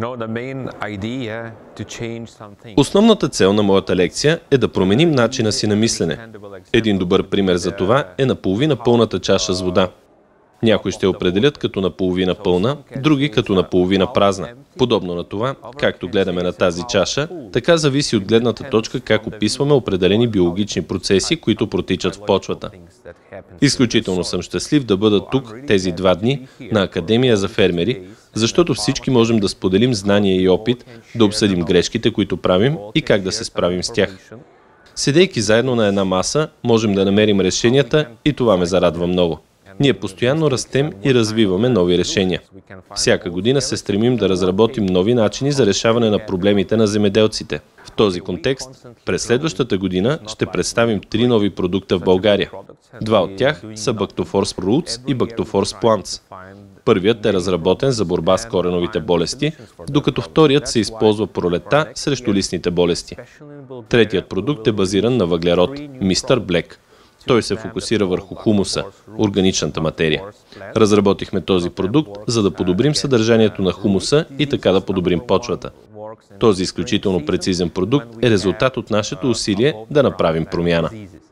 Основната цел на моята лекция е да променим начина си на мислене. Един добър пример за това е наполовина пълната чаша с вода. Някои ще определят като наполовина пълна, други като наполовина празна. Подобно на това, както гледаме на тази чаша, така зависи от гледната точка как описваме определени биологични процеси, които протичат в почвата. Изключително съм щастлив да бъда тук тези 2 дни на Академия за фермери, защото всички можем да споделим знания и опит, да обсъдим грешките, които правим и как да се справим с тях. Седейки заедно на една маса, можем да намерим решенията и това ме зарадва много. Ние постоянно растем и развиваме нови решения. Всяка година се стремим да разработим нови начини за решаване на проблемите на земеделците. В този контекст, през следващата година ще представим 3 нови продукта в България. 2 от тях са Bactoforce Roots и Bactoforce Plants. Първият е разработен за борба с кореновите болести, докато вторият се използва пролетта срещу листните болести. Третият продукт е базиран на въглерод, Mr. Black. Той се фокусира върху хумуса, органичната материя. Разработихме този продукт, за да подобрим съдържанието на хумуса и така да подобрим почвата. Този изключително прецизен продукт е резултат от нашето усилие да направим промяна.